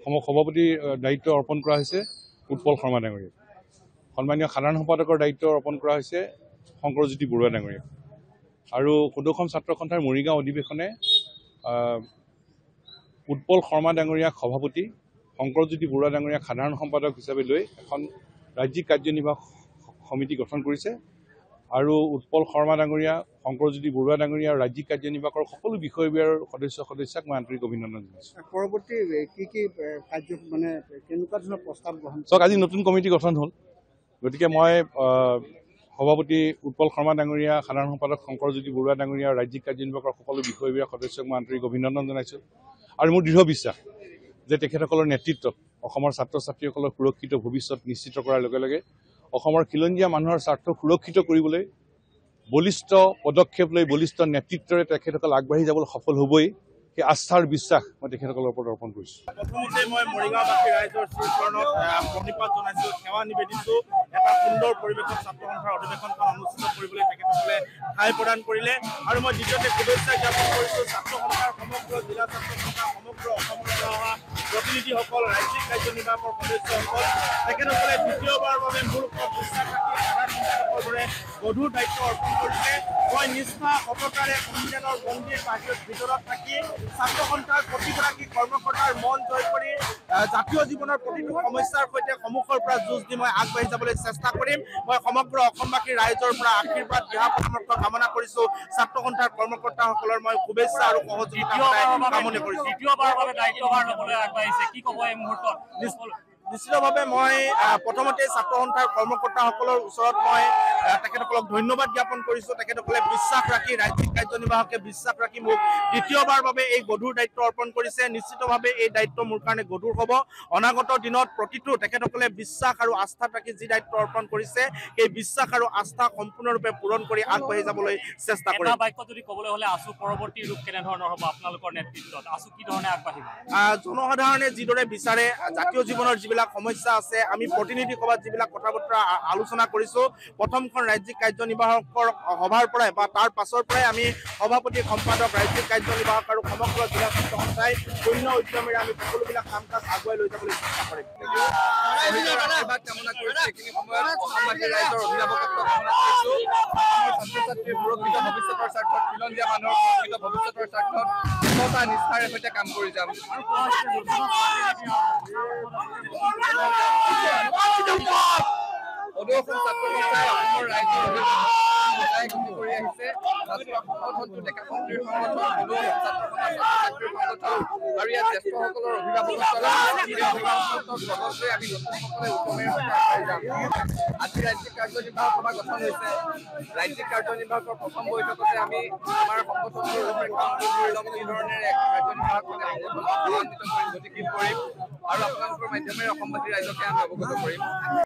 সভাপতিৰ দায়িত্ব অৰ্পণ কৰা হৈছে উৎপল শৰ্মা ডাঙৰীয়াক। সন্মানীয় সাধাৰণ সম্পাদকৰ দায়িত্ব অৰ্পণ কৰা হৈছে শংকৰজ্যোতি বৰুৱা ডাঙৰীয়াক। আৰু ১৪খন ছাত্ৰ সন্থাৰ মৰিগাঁও অধিৱেশনে উৎপল শৰ্মা ডাঙৰীয়াক সভাপতি, শংকৰজ্যোতি বৰুৱা ডাঙৰীয়াক সাধাৰণ সম্পাদক হিচাপে লৈ এখন ৰাজ্যিক কাৰ্যনিৰ্বাহক সমিতি গঠন কৰিছে। আৰু উৎপল শৰ্মা ডাঙৰীয়া, শংকৰজ্যোতি বৰুৱা ডাঙৰীয়া আৰু ৰাজ্যিক কাৰ্যনিৰ্বাহকৰ সকলো বিষয়বিয়াৰ সদস্যক মই আন্তৰিক অভিনন্দন জনাইছোঁ। পৰৱৰ্তী কি কাৰ্য মানে কেনেকুৱা ধৰণৰ প্ৰস্তাৱ গ্ৰহণ চাওক, আজি নতুন কমিটি গঠন হ'ল। গতিকে মই সভাপতি উৎপল শৰ্মা ডাঙৰীয়া, সাধাৰণ সম্পাদক শংকৰজ্যোতি বৰুৱা ডাঙৰীয়া আৰু ৰাজ্যিক কাৰ্যনিৰ্বাহকৰ সকলো বিষয়বিয়াৰ সদস্যক মই আন্তৰিক অভিনন্দন জনাইছোঁ। আৰু মোৰ দৃঢ় বিশ্বাস যে তেখেতসকলৰ নেতৃত্বত অসমৰ ছাত্ৰ ছাত্ৰীসকলৰ সুৰক্ষিত ভৱিষ্যত নিশ্চিত কৰাৰ লগে লগে অসমৰ খিলঞ্জীয়া মানুহৰ স্বাৰ্থ সুৰক্ষিত কৰিবলৈ বলিষ্ঠ পদক্ষেপ লৈ বলিষ্ঠ নেতৃত্বৰে তেখেতসকল আগবাঢ়ি যাবলৈ সফল হ'বই। সেই আস্থাৰ বিশ্বাস মই তেখেতসকলৰ ওপৰত অৰ্পণ কৰিছোঁ। প্ৰথমতে মই মৰিগাঁওবাসী ৰাইজৰ শ্ৰীচৰণত প্ৰণিপাত জনাইছোঁ, সেৱা নিবেদিছোঁ। এটা সুন্দৰ পৰিৱেশত ছাত্ৰ সন্থাৰ অধিৱেশনখন অনুষ্ঠিত কৰিবলৈ তেখেতসকলে ঠাই প্ৰদান কৰিলে। আৰু মই দ্বিতীয়তে শুভেচ্ছা জ্ঞাপন কৰিছোঁ ছাত্ৰ সন্থাৰ সমগ্ৰ জিলা ছাত্ৰ সন্থা, সমগ্ৰ অসমৰ পৰা অহা প্ৰতিনিধিসকল, ৰাজ্যিক কাৰ্যনিৰ্বাহকৰ সদস্যসকল, তেখেতসকলে দ্বিতীয়বাৰৰ বাবে মোৰ ওপৰত বিশ্বাস ৰাখি সাধাৰণ সম্পাদকৰ দৰে গধুৰ দায়িত্ব অৰ্পণ কৰিছে। মই নিষ্ঠা সততাৰে সংবিধানৰ বন্দীৰ ভিতৰত থাকি ছাত্ৰ সন্থাৰ প্ৰতিগৰাকী কৰ্মকৰ্তাৰ মন জয় কৰি জাতীয় জীৱনৰ প্ৰতিটো সমস্যাৰ সৈতে সন্মুখৰ পৰা যুঁজ দি মই আগবাঢ়ি যাবলৈ চেষ্টা কৰিম। মই সমগ্ৰ অসমবাসী ৰাইজৰ পৰা আশীৰ্বাদ, দিহা পৰামৰ্শ কামনা কৰিছোঁ। ছাত্ৰ সন্থাৰ কৰ্মকৰ্তাসকলৰ মই শুভেচ্ছা আৰু সহযোগিতা কামনা কৰিছোঁ। দ্বিতীয়বাৰৰ বাবে দায়িত্বভাৰ ল'বলৈ আগবাঢ়িছে, কি ক'ব এই মুহূৰ্তত? নিশ্চিতভাৱে মই প্ৰথমতে ছাত্ৰ সন্থাৰ কৰ্মকৰ্তাসকলৰ ওচৰত মই তেখেতসকলক ধন্যবাদ জ্ঞাপন কৰিছোঁ। তেখেতসকলে বিশ্বাস ৰাখি, ৰাজ্যিক কাৰ্যনিৰ্বাহকে বিশ্বাস ৰাখি মোক দ্বিতীয়বাৰ বাবে এই গধুৰ দায়িত্ব অৰ্পণ কৰিছে। নিশ্চিতভাৱে এই দায়িত্ব মোৰ কাৰণে গধুৰ হ'ব। অনাগত দিনত প্ৰতিটো তেখেতসকলে বিশ্বাস আৰু আস্থাত ৰাখি যি দায়িত্ব অৰ্পণ কৰিছে, সেই বিশ্বাস আৰু আস্থা সম্পূৰ্ণৰূপে পূৰণ কৰি আগবাঢ়ি যাবলৈ চেষ্টা কৰিম। এটা বাক্য যদি ক'বলৈ হ'লে আছু পৰৱৰ্তী ৰূপ কেনেধৰণৰ হ'ব আপোনালোকৰ নেতৃত্বত? আছু কি ধৰণে আগবাঢ়িব? জনসাধাৰণে যিদৰে বিচাৰে, জাতীয় জীৱনৰ যিবিলাক সমস্যা আছে, আমি প্ৰতিনিধি সভাত যিবিলাক কথা বতৰা আলোচনা কৰিছোঁ, প্ৰথমখন ৰাজ্যিক কাৰ্যনিৰ্বাহকৰ সভাৰ পৰাই বা তাৰ পাছৰ পৰাই আমি সভাপতি, সম্পাদক, ৰাজ্যিক কাৰ্যনিৰ্বাহক আৰু সমগ্ৰ জিলা ছাত্ৰ সন্থাই শূন্য উদ্যমেৰে আমি সকলোবিলাক কাম কাজ আগুৱাই লৈ যাবলৈ চেষ্টা কৰিম। কামনা কৰিছোঁ। এইখিনি সময়ত অসমবাসী ৰাইজৰ অভিভাৱকত্ব কামনা কৰিছোঁ। ছাত্ৰ ছাত্ৰীৰ সুৰক্ষিত ভৱিষ্যতৰ স্বাৰ্থত, খিলঞ্জীয়া মানুহৰ সুৰক্ষিত ভৱিষ্যতৰ স্বাৰ্থত সততা নিষ্ঠাৰে সৈতে কাম কৰি যাম। অধিৱেশন ছাত্ৰ সন্থাই অসমৰ ৰাইজৰ সদায় গতি কৰি আহিছে। ছাত্ৰ সংগঠনটো ডেকা শক্তিৰ সংগঠন, অধিৱেশন ছাত্ৰ সন্থা, ছাত্ৰ ছাত্ৰীৰ সংগঠন আৰু ইয়াত জ্যেষ্ঠসকলৰ অভিভাৱকত্ব লগতে আমি নতুনসকলে উদ্যমেৰে আগবাঢ়ি যাম। আজি ৰাজ্যিক কাৰ্যনিৰ্বাহক সভা গঠন হৈছে। ৰাজ্যিক কাৰ্যনিৰ্বাহকৰ প্ৰথম বৈঠকতে আমি আমাৰ সংগঠনটোৰ ৰূপৰেখা কৰি ল'ম, কি ধৰণেৰে কাৰ্যনিৰ্বাহকসকলে সংগঠনক লাভান্বিত কৰিম, গতিশীল কৰিম আৰু আপোনালোকৰ মাধ্যমেৰে অসমবাসী ৰাইজকে আমি অৱগত কৰিম।